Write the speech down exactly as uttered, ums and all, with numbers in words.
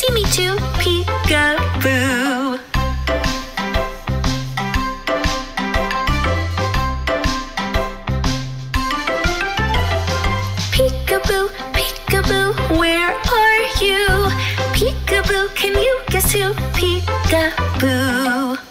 see me too, Peekaboo. Peekaboo, peekaboo, where are you? Peekaboo, can you guess who? Peekaboo.